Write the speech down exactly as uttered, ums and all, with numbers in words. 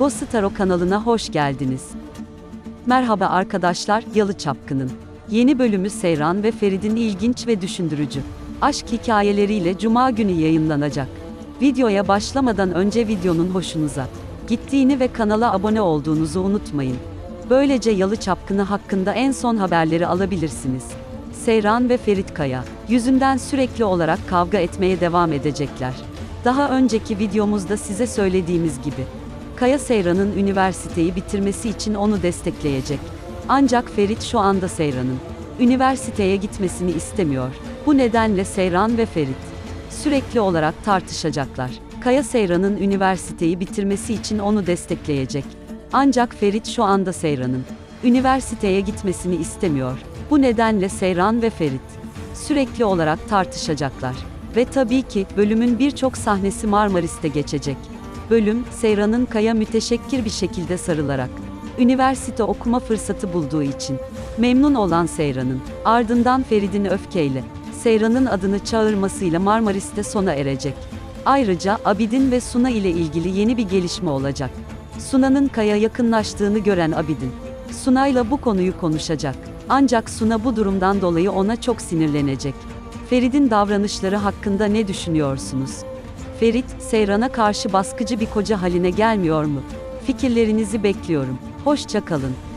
Ghost kanalına hoş geldiniz. Merhaba arkadaşlar, Yalı Çapkın'ın yeni bölümü Seyran ve Ferit'in ilginç ve düşündürücü aşk hikayeleriyle Cuma günü yayınlanacak. Videoya başlamadan önce videonun hoşunuza gittiğini ve kanala abone olduğunuzu unutmayın. Böylece Yalı Çapkını hakkında en son haberleri alabilirsiniz. Seyran ve Ferit Kaya yüzünden sürekli olarak kavga etmeye devam edecekler. Daha önceki videomuzda size söylediğimiz gibi Kaya Seyran'ın üniversiteyi bitirmesi için onu destekleyecek. Ancak Ferit şu anda Seyran'ın üniversiteye gitmesini istemiyor. Bu nedenle Seyran ve Ferit sürekli olarak tartışacaklar. Kaya Seyran'ın üniversiteyi bitirmesi için onu destekleyecek. Ancak Ferit şu anda Seyran'ın üniversiteye gitmesini istemiyor. Bu nedenle Seyran ve Ferit sürekli olarak tartışacaklar. Ve tabii ki bölümün birçok sahnesi Marmaris'te geçecek. Bölüm, Seyran'ın Kaya müteşekkir bir şekilde sarılarak üniversite okuma fırsatı bulduğu için memnun olan Seyran'ın ardından Ferit'in öfkeyle Seyran'ın adını çağırmasıyla Marmaris'te sona erecek. Ayrıca Abidin ve Suna ile ilgili yeni bir gelişme olacak. Suna'nın Kaya yakınlaştığını gören Abidin, Suna'yla bu konuyu konuşacak. Ancak Suna bu durumdan dolayı ona çok sinirlenecek. Ferit'in davranışları hakkında ne düşünüyorsunuz? Ferit, Seyran'a karşı baskıcı bir koca haline gelmiyor mu? Fikirlerinizi bekliyorum. Hoşça kalın.